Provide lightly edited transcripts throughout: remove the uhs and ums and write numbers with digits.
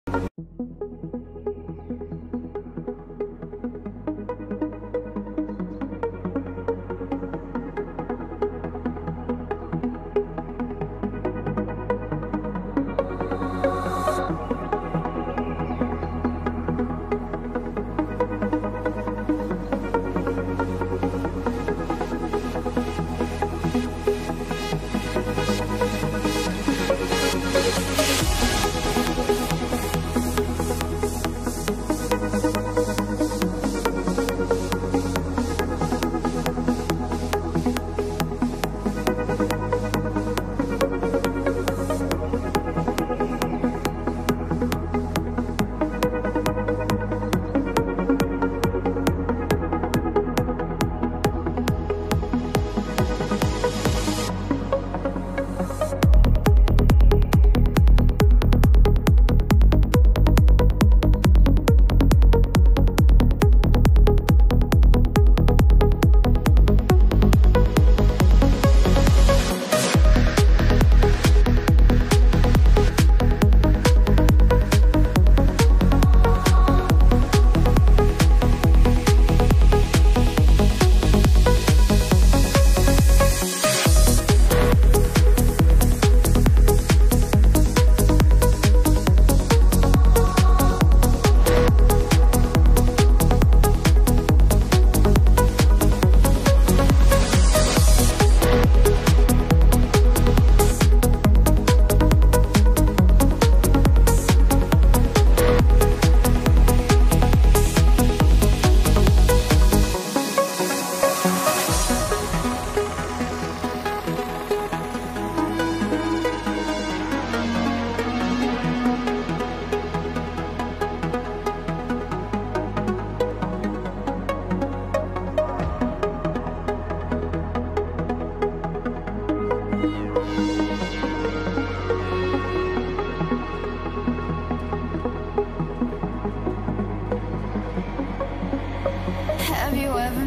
Have you ever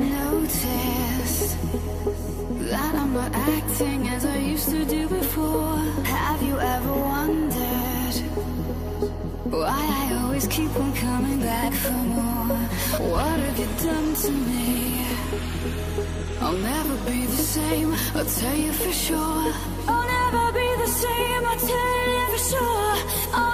noticed that I'm not acting as I used to do before? Have you ever wondered why I always keep on coming back for more? What have you done to me? I'll never be the same, I'll tell you for sure. I'll never be the same, I'll tell you for sure.